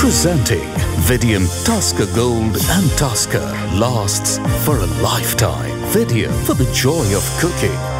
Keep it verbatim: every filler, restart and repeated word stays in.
Presenting Vidiem Tusker Gold, and Tusker lasts for a lifetime. Vidiem, for the joy of cooking.